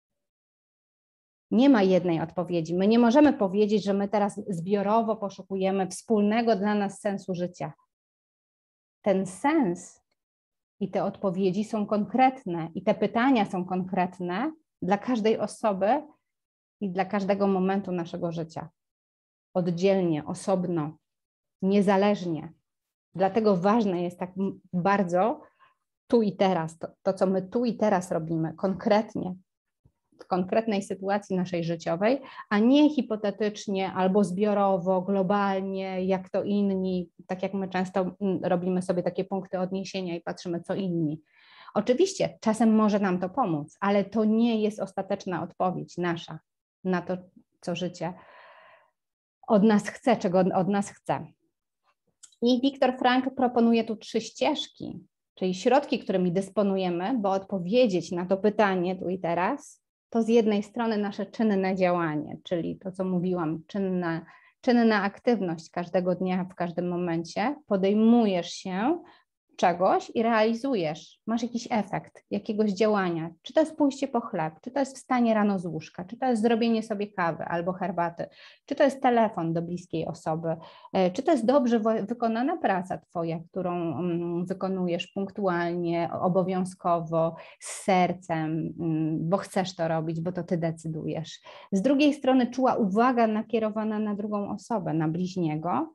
Nie ma jednej odpowiedzi. My nie możemy powiedzieć, że my teraz zbiorowo poszukujemy wspólnego dla nas sensu życia. Ten sens i te odpowiedzi są konkretne i te pytania są konkretne dla każdej osoby i dla każdego momentu naszego życia. Oddzielnie, osobno, niezależnie. Dlatego ważne jest tak bardzo tu i teraz, to, to co my tu i teraz robimy konkretnie, w konkretnej sytuacji naszej życiowej, a nie hipotetycznie albo zbiorowo, globalnie, jak to inni, tak jak my często robimy sobie takie punkty odniesienia i patrzymy, co inni. Oczywiście czasem może nam to pomóc, ale to nie jest ostateczna odpowiedź nasza na to, co życie od nas chce, czego od nas chce. I Viktor Frankl proponuje tu trzy ścieżki, czyli środki, którymi dysponujemy, by odpowiedzieć na to pytanie tu i teraz, to z jednej strony nasze czynne działanie, czyli to, co mówiłam, czynna, czynna aktywność każdego dnia, w każdym momencie, podejmujesz się czegoś i realizujesz, masz jakiś efekt jakiegoś działania, czy to jest pójście po chleb, czy to jest wstanie rano z łóżka, czy to jest zrobienie sobie kawy albo herbaty, czy to jest telefon do bliskiej osoby, czy to jest dobrze wykonana praca twoja, którą wykonujesz punktualnie, obowiązkowo, z sercem, bo chcesz to robić, bo to ty decydujesz. Z drugiej strony czuła uwaga nakierowana na drugą osobę, na bliźniego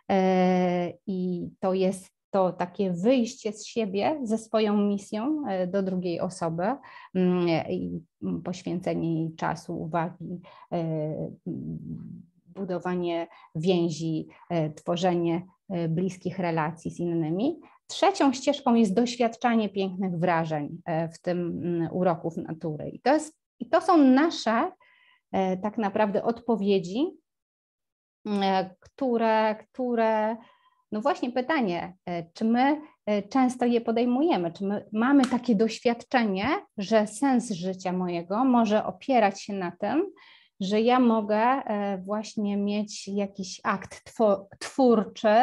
i to jest to takie wyjście z siebie, ze swoją misją do drugiej osoby i poświęcenie jej czasu, uwagi, budowanie więzi, tworzenie bliskich relacji z innymi. Trzecią ścieżką jest doświadczanie pięknych wrażeń, w tym uroków natury. I to jest, i to są nasze tak naprawdę odpowiedzi, które, które no właśnie pytanie, czy my często je podejmujemy, czy my mamy takie doświadczenie, że sens życia mojego może opierać się na tym, że ja mogę właśnie mieć jakiś akt twórczy,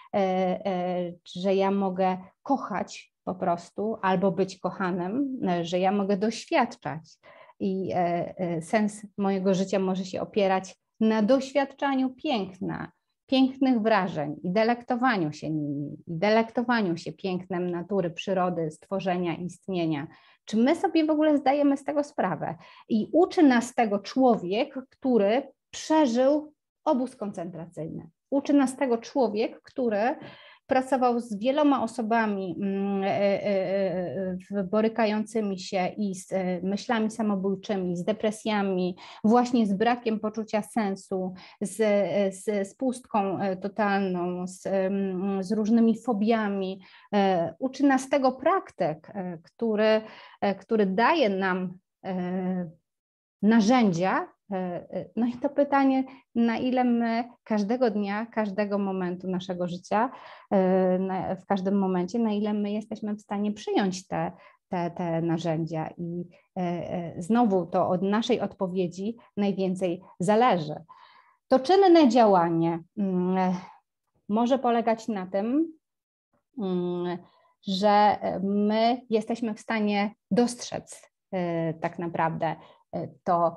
że ja mogę kochać po prostu albo być kochanym, że ja mogę doświadczać i sens mojego życia może się opierać na doświadczaniu piękna, pięknych wrażeń i delektowaniu się nimi, i delektowaniu się pięknem natury, przyrody, stworzenia, istnienia. Czy my sobie w ogóle zdajemy z tego sprawę? I uczy nas tego człowiek, który przeżył obóz koncentracyjny. Uczy nas tego człowiek, który pracował z wieloma osobami borykającymi się i z myślami samobójczymi, z depresjami, właśnie z brakiem poczucia sensu, z, z, z pustką totalną, z, z różnymi fobiami. Uczy nas tego praktyk, który, który daje nam narzędzia. No i to pytanie, na ile my każdego dnia, każdego momentu naszego życia, w każdym momencie, na ile my jesteśmy w stanie przyjąć te, te, te narzędzia. I znowu to od naszej odpowiedzi najwięcej zależy. To czynne działanie może polegać na tym, że my jesteśmy w stanie dostrzec tak naprawdę to,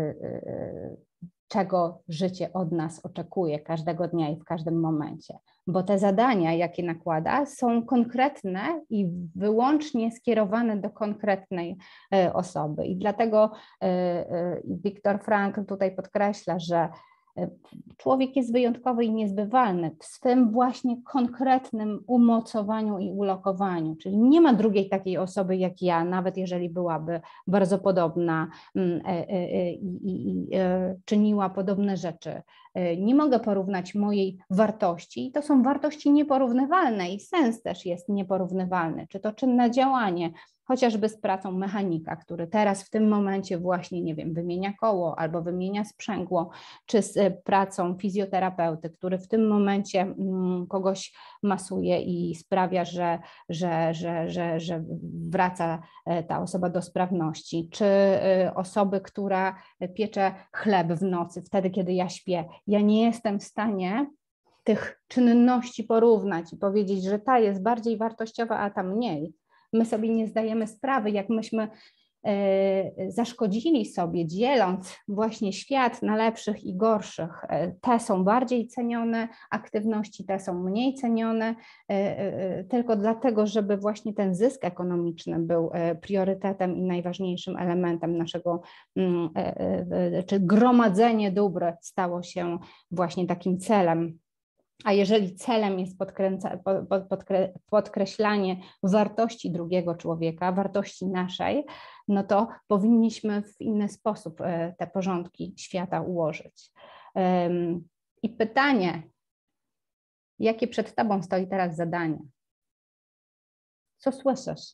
czego życie od nas oczekuje każdego dnia i w każdym momencie. Bo te zadania, jakie nakłada, są konkretne i wyłącznie skierowane do konkretnej osoby. I dlatego Viktor Frankl tutaj podkreśla, że człowiek jest wyjątkowy i niezbywalny w swym właśnie konkretnym umocowaniu i ulokowaniu, czyli nie ma drugiej takiej osoby jak ja, nawet jeżeli byłaby bardzo podobna i, i, i czyniła podobne rzeczy Nie mogę porównać mojej wartości, to są wartości nieporównywalne i sens też jest nieporównywalny, czy to czynne działanie, chociażby z pracą mechanika, który teraz w tym momencie właśnie, nie wiem, wymienia koło albo wymienia sprzęgło, czy z pracą fizjoterapeuty, który w tym momencie mm, kogoś masuje i sprawia, że, że, że, że, że wraca ta osoba do sprawności, czy osoby, która piecze chleb w nocy, wtedy, kiedy ja śpię. Ja nie jestem w stanie tych czynności porównać i powiedzieć, że ta jest bardziej wartościowa, a ta mniej. My sobie nie zdajemy sprawy, jak myśmy e, zaszkodzili sobie, dzieląc właśnie świat na lepszych i gorszych. E, te są bardziej cenione aktywności, te są mniej cenione, e, e, tylko dlatego, żeby właśnie ten zysk ekonomiczny był e, priorytetem i najważniejszym elementem naszego, mm, e, e, czy gromadzenie dóbr stało się właśnie takim celem. A jeżeli celem jest podkreślanie wartości drugiego człowieka, wartości naszej, no to powinniśmy w inny sposób te porządki świata ułożyć. I pytanie, jakie przed tobą stoi teraz zadanie? Co słyszysz?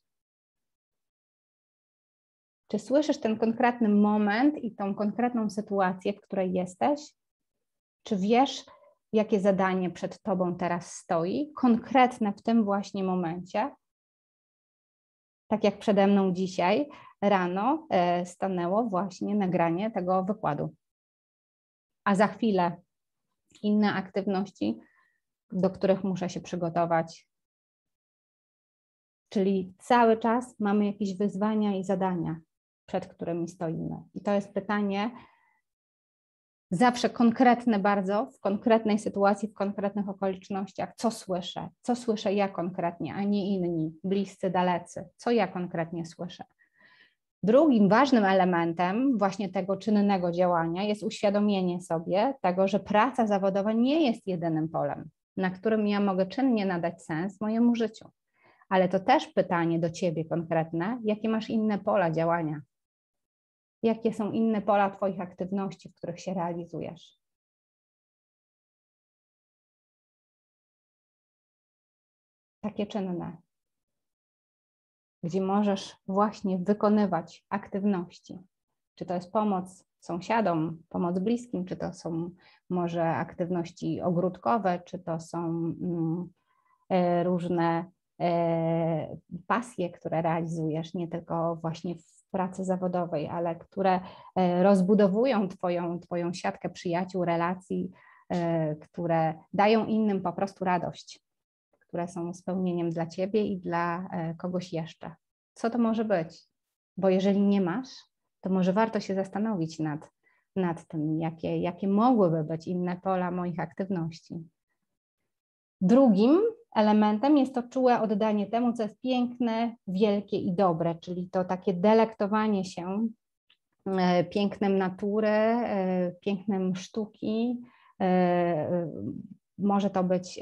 Czy słyszysz ten konkretny moment i tą konkretną sytuację, w której jesteś? Czy wiesz, jakie zadanie przed tobą teraz stoi, konkretne w tym właśnie momencie? Tak jak przede mną dzisiaj rano stanęło właśnie nagranie tego wykładu. A za chwilę inne aktywności, do których muszę się przygotować. Czyli cały czas mamy jakieś wyzwania i zadania, przed którymi stoimy. I to jest pytanie, zawsze konkretne bardzo, w konkretnej sytuacji, w konkretnych okolicznościach, co słyszę, co słyszę ja konkretnie, a nie inni, bliscy, dalecy, co ja konkretnie słyszę. Drugim ważnym elementem właśnie tego czynnego działania jest uświadomienie sobie tego, że praca zawodowa nie jest jedynym polem, na którym ja mogę czynnie nadać sens mojemu życiu. Ale to też pytanie do ciebie konkretne, jakie masz inne pola działania? Jakie są inne pola twoich aktywności, w których się realizujesz? Takie czynne, gdzie możesz właśnie wykonywać aktywności. Czy to jest pomoc sąsiadom, pomoc bliskim, czy to są może aktywności ogródkowe, czy to są mm, różne e, pasje, które realizujesz, nie tylko właśnie w pracy zawodowej, ale które rozbudowują twoją, twoją siatkę przyjaciół, relacji, które dają innym po prostu radość, które są spełnieniem dla ciebie i dla kogoś jeszcze. Co to może być? Bo jeżeli nie masz, to może warto się zastanowić nad, nad tym, jakie, jakie mogłyby być inne pola moich aktywności. Drugim elementem jest to czułe oddanie temu, co jest piękne, wielkie i dobre, czyli to takie delektowanie się pięknem natury, pięknem sztuki. Może to być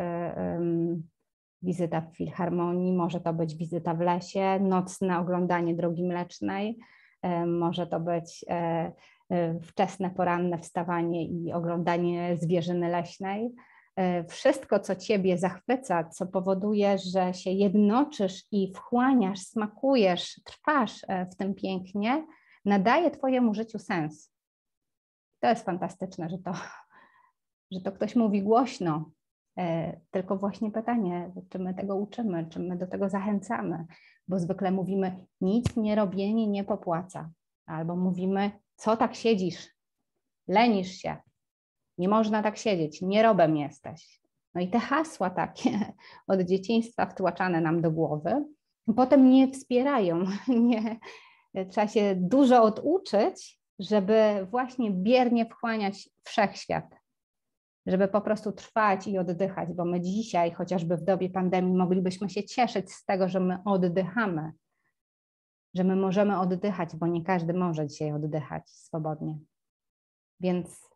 wizyta w filharmonii, może to być wizyta w lesie, nocne oglądanie Drogi Mlecznej, może to być wczesne poranne wstawanie i oglądanie zwierzyny leśnej. Wszystko, co ciebie zachwyca, co powoduje, że się jednoczysz i wchłaniasz, smakujesz, trwasz w tym pięknie, nadaje twojemu życiu sens. To jest fantastyczne, że to, że to ktoś mówi głośno, tylko właśnie pytanie, czy my tego uczymy, czy my do tego zachęcamy, bo zwykle mówimy, nic nie robienie nie popłaca, albo mówimy, co tak siedzisz, lenisz się. Nie można tak siedzieć, nierobem jesteś. No i te hasła takie od dzieciństwa wtłaczane nam do głowy, potem nie wspierają. Nie, trzeba się dużo oduczyć, żeby właśnie biernie wchłaniać wszechświat, żeby po prostu trwać i oddychać, bo my dzisiaj, chociażby w dobie pandemii, moglibyśmy się cieszyć z tego, że my oddychamy, że my możemy oddychać, bo nie każdy może dzisiaj oddychać swobodnie. Więc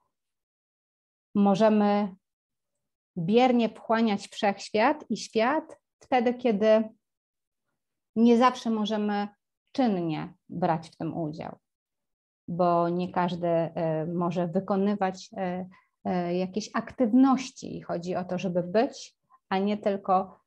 możemy biernie wchłaniać wszechświat i świat wtedy, kiedy nie zawsze możemy czynnie brać w tym udział. bo nie każdy może wykonywać jakieś aktywności. Chodzi o to, żeby być, a nie tylko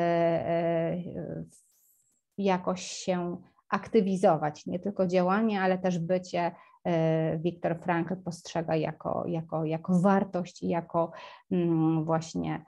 jakoś się aktywizować, nie tylko działanie, ale też bycie Viktor Frankl postrzega jako, jako, jako wartość i jako właśnie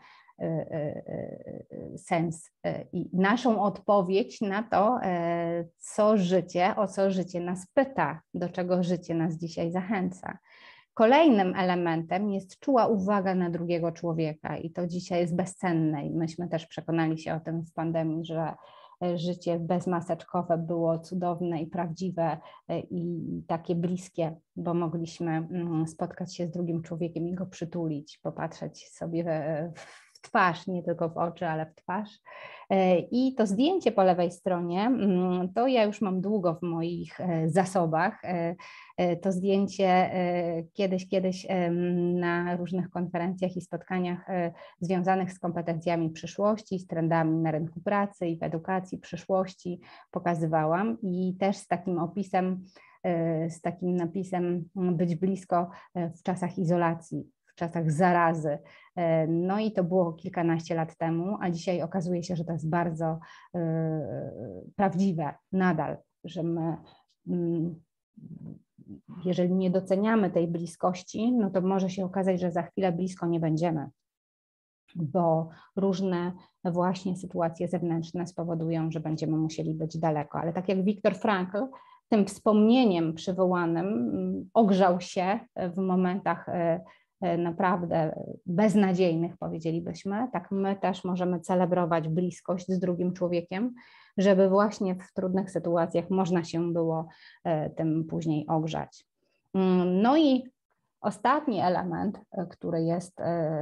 sens. I naszą odpowiedź na to, co życie, o co życie nas pyta, do czego życie nas dzisiaj zachęca. Kolejnym elementem jest czuła uwaga na drugiego człowieka i to dzisiaj jest bezcenne i myśmy też przekonali się o tym w pandemii, że życie bezmaseczkowe było cudowne i prawdziwe i takie bliskie, bo mogliśmy spotkać się z drugim człowiekiem i go przytulić, popatrzeć sobie w twarz, nie tylko w oczy, ale w twarz. I to zdjęcie po lewej stronie, to ja już mam długo w moich zasobach. To zdjęcie kiedyś, kiedyś na różnych konferencjach i spotkaniach związanych z kompetencjami przyszłości, z trendami na rynku pracy i w edukacji przyszłości pokazywałam i też z takim opisem, z takim napisem być blisko w czasach izolacji, w czasach zarazy. No i to było kilkanaście lat temu, a dzisiaj okazuje się, że to jest bardzo y, prawdziwe nadal, że my, y, jeżeli nie doceniamy tej bliskości, no to może się okazać, że za chwilę blisko nie będziemy, bo różne właśnie sytuacje zewnętrzne spowodują, że będziemy musieli być daleko. Ale tak jak Viktor Frankl tym wspomnieniem przywołanym ogrzał się w momentach naprawdę beznadziejnych, powiedzielibyśmy, tak my też możemy celebrować bliskość z drugim człowiekiem, żeby właśnie w trudnych sytuacjach można się było tym później ogrzać. No i ostatni element, który jest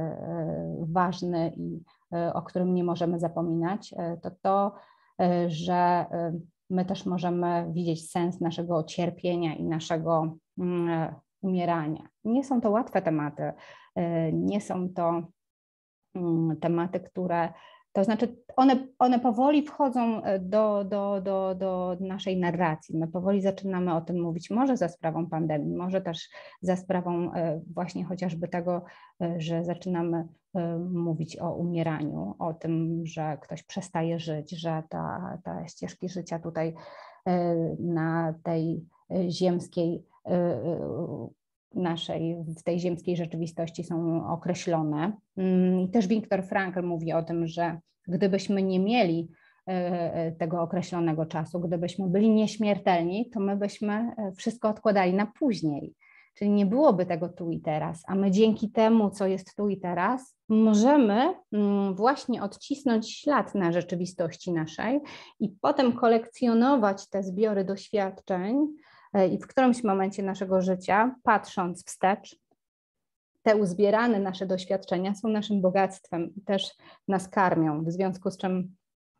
ważny i o którym nie możemy zapominać, to to, że my też możemy widzieć sens naszego cierpienia i naszego umierania. Nie są to łatwe tematy, nie są to tematy, które, to znaczy one, one powoli wchodzą do, do, do, do naszej narracji, my powoli zaczynamy o tym mówić, może za sprawą pandemii, może też za sprawą właśnie chociażby tego, że zaczynamy mówić o umieraniu, o tym, że ktoś przestaje żyć, że ta, te ścieżki życia tutaj na tej ziemskiej naszej, w tej ziemskiej rzeczywistości są określone. I też Viktor Frankl mówi o tym, że gdybyśmy nie mieli tego określonego czasu, gdybyśmy byli nieśmiertelni, to my byśmy wszystko odkładali na później. Czyli nie byłoby tego tu i teraz, a my dzięki temu, co jest tu i teraz, możemy właśnie odcisnąć ślad na rzeczywistości naszej i potem kolekcjonować te zbiory doświadczeń i w którymś momencie naszego życia, patrząc wstecz, te uzbierane nasze doświadczenia są naszym bogactwem i też nas karmią, w związku z czym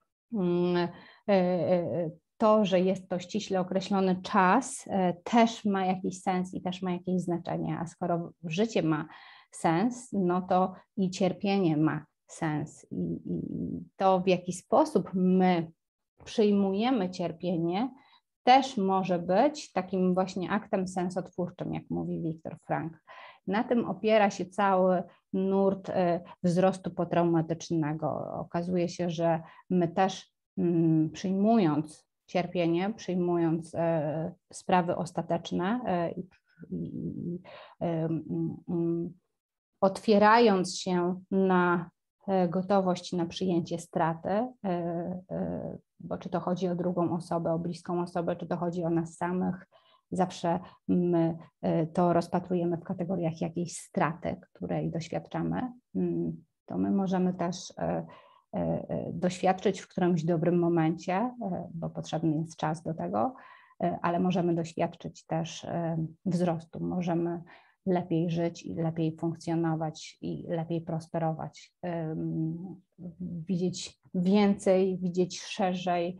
to, że jest to ściśle określony czas, też ma jakiś sens i też ma jakieś znaczenie, a skoro życie ma sens, no to i cierpienie ma sens i, i to, w jaki sposób my przyjmujemy cierpienie, też może być takim właśnie aktem sensotwórczym, jak mówi Viktor Frankl. Na tym opiera się cały nurt wzrostu potraumatycznego. Okazuje się, że my też mm, przyjmując cierpienie, przyjmując e, sprawy ostateczne e, i, i e, mm, otwierając się na gotowość na przyjęcie straty, bo czy to chodzi o drugą osobę, o bliską osobę, czy to chodzi o nas samych, zawsze my to rozpatrujemy w kategoriach jakiejś straty, której doświadczamy, to my możemy też doświadczyć w którymś dobrym momencie, bo potrzebny jest czas do tego, ale możemy doświadczyć też wzrostu, możemy lepiej żyć i lepiej funkcjonować i lepiej prosperować, widzieć więcej, widzieć szerzej,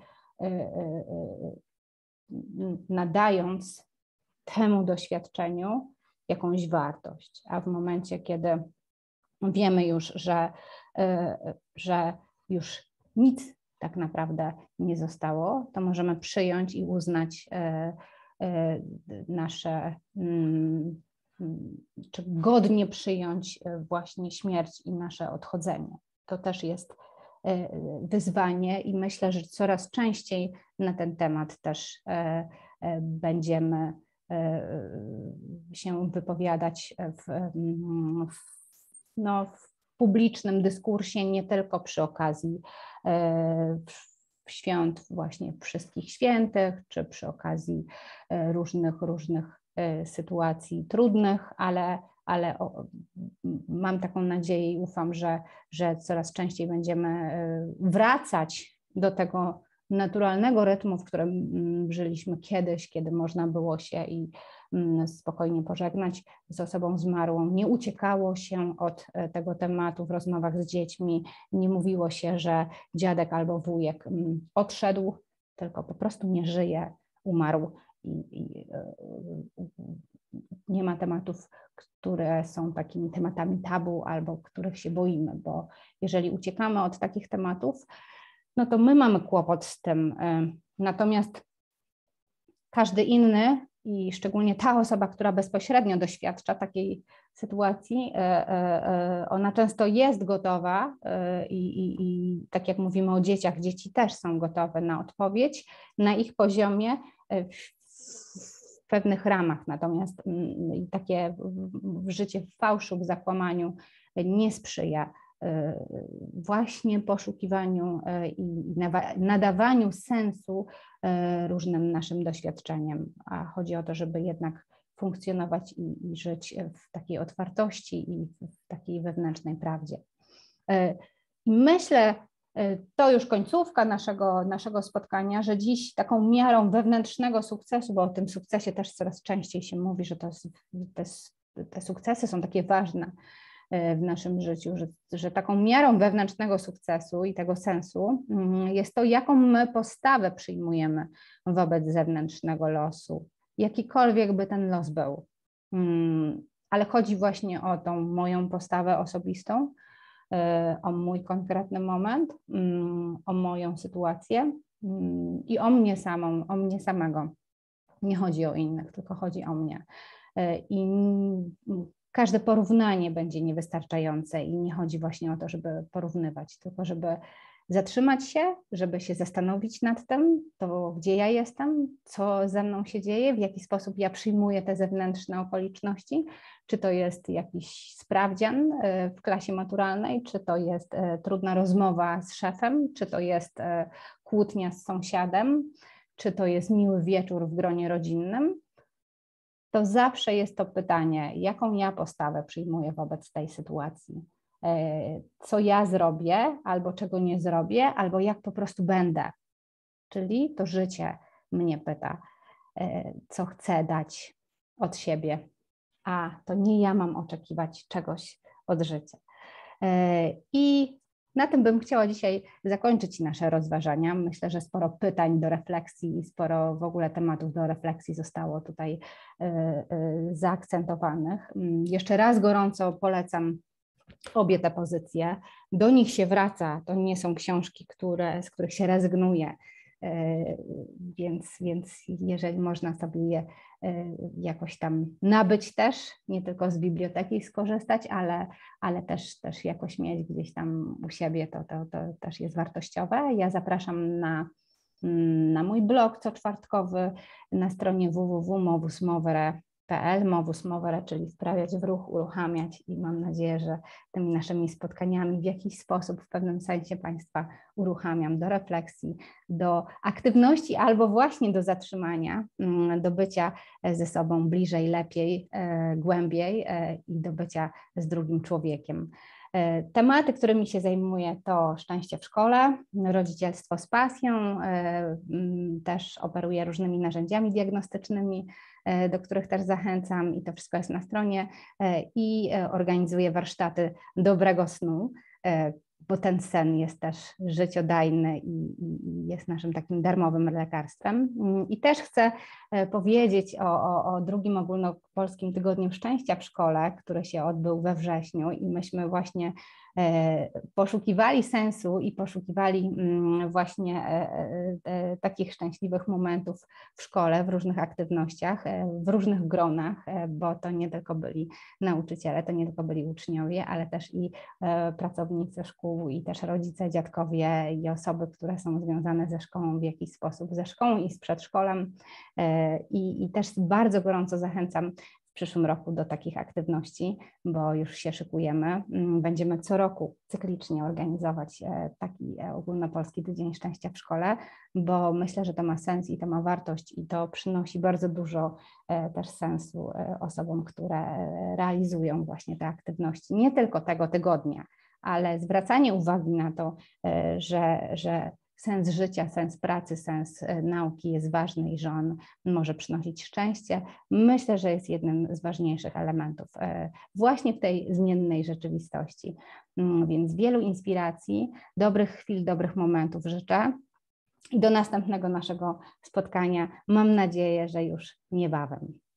nadając temu doświadczeniu jakąś wartość. A w momencie, kiedy wiemy już, że, że już nic tak naprawdę nie zostało, to możemy przyjąć i uznać nasze, czy godnie przyjąć właśnie śmierć i nasze odchodzenie. To też jest wyzwanie i myślę, że coraz częściej na ten temat też będziemy się wypowiadać w, w, no, w publicznym dyskursie, nie tylko przy okazji świąt właśnie wszystkich świętych, czy przy okazji różnych, różnych sytuacji trudnych, ale, ale o, mam taką nadzieję i ufam, że, że coraz częściej będziemy wracać do tego naturalnego rytmu, w którym żyliśmy kiedyś, kiedy można było się i spokojnie pożegnać z osobą zmarłą. Nie uciekało się od tego tematu w rozmowach z dziećmi, nie mówiło się, że dziadek albo wujek odszedł, tylko po prostu nie żyje, umarł i, i nie ma tematów, które są takimi tematami tabu albo których się boimy, bo jeżeli uciekamy od takich tematów, no to my mamy kłopot z tym. Natomiast każdy inny i szczególnie ta osoba, która bezpośrednio doświadcza takiej sytuacji, ona często jest gotowa i, i, i tak jak mówimy o dzieciach, dzieci też są gotowe na odpowiedź na ich poziomie w pewnych ramach. Natomiast takie życie w fałszu, w zakłamaniu nie sprzyja właśnie poszukiwaniu i nadawaniu sensu różnym naszym doświadczeniom, a chodzi o to, żeby jednak funkcjonować i, i żyć w takiej otwartości i w takiej wewnętrznej prawdzie. I myślę, to już końcówka naszego, naszego spotkania, że dziś taką miarą wewnętrznego sukcesu, bo o tym sukcesie też coraz częściej się mówi, że to jest, te, te sukcesy są takie ważne w naszym życiu, że, że taką miarą wewnętrznego sukcesu i tego sensu jest to, jaką my postawę przyjmujemy wobec zewnętrznego losu, jakikolwiek by ten los był. Ale chodzi właśnie o tą moją postawę osobistą, o mój konkretny moment, o moją sytuację i o mnie samą, o mnie samego. Nie chodzi o innych, tylko chodzi o mnie. I każde porównanie będzie niewystarczające i nie chodzi właśnie o to, żeby porównywać, tylko żeby zatrzymać się, żeby się zastanowić nad tym, to gdzie ja jestem, co ze mną się dzieje, w jaki sposób ja przyjmuję te zewnętrzne okoliczności, czy to jest jakiś sprawdzian w klasie maturalnej, czy to jest trudna rozmowa z szefem, czy to jest kłótnia z sąsiadem, czy to jest miły wieczór w gronie rodzinnym. To zawsze jest to pytanie, jaką ja postawę przyjmuję wobec tej sytuacji, co ja zrobię, albo czego nie zrobię, albo jak po prostu będę. Czyli to życie mnie pyta, co chcę dać od siebie, a to nie ja mam oczekiwać czegoś od życia. I na tym bym chciała dzisiaj zakończyć nasze rozważania. Myślę, że sporo pytań do refleksji i sporo w ogóle tematów do refleksji zostało tutaj zaakcentowanych. Jeszcze raz gorąco polecam obie te pozycje. Do nich się wraca, to nie są książki, które, z których się rezygnuje, więc, więc jeżeli można sobie je jakoś tam nabyć też, nie tylko z biblioteki skorzystać, ale, ale też, też jakoś mieć gdzieś tam u siebie, to, to, to też jest wartościowe. Ja zapraszam na, na mój blog coczwartkowy na stronie w w w kropka movus movere kropka p l, movus movere, czyli wprawiać w ruch, uruchamiać i mam nadzieję, że tymi naszymi spotkaniami w jakiś sposób, w pewnym sensie Państwa uruchamiam do refleksji, do aktywności albo właśnie do zatrzymania, do bycia ze sobą bliżej, lepiej, głębiej i do bycia z drugim człowiekiem. Tematy, którymi się zajmuję, to szczęście w szkole, rodzicielstwo z pasją, też operuję różnymi narzędziami diagnostycznymi, do których też zachęcam i to wszystko jest na stronie, i organizuję warsztaty dobrego snu, bo ten sen jest też życiodajny i jest naszym takim darmowym lekarstwem. I też chcę powiedzieć o, o, o drugim ogólnopolskim tygodniu szczęścia w szkole, który się odbył we wrześniu i myśmy właśnie poszukiwali sensu i poszukiwali właśnie takich szczęśliwych momentów w szkole, w różnych aktywnościach, w różnych gronach, bo to nie tylko byli nauczyciele, to nie tylko byli uczniowie, ale też i pracownicy szkół i też rodzice, dziadkowie i osoby, które są związane ze szkołą w jakiś sposób, ze szkołą i z przedszkolem. I, i też bardzo gorąco zachęcam w przyszłym roku do takich aktywności, bo już się szykujemy. Będziemy co roku cyklicznie organizować taki ogólnopolski Tydzień Szczęścia w szkole, bo myślę, że to ma sens i to ma wartość i to przynosi bardzo dużo też sensu osobom, które realizują właśnie te aktywności, nie tylko tego tygodnia, ale zwracanie uwagi na to, że, że sens życia, sens pracy, sens nauki jest ważny i że on może przynosić szczęście, myślę, że jest jednym z ważniejszych elementów właśnie w tej zmiennej rzeczywistości. Więc wielu inspiracji, dobrych chwil, dobrych momentów życzę i do następnego naszego spotkania mam nadzieję, że już niebawem.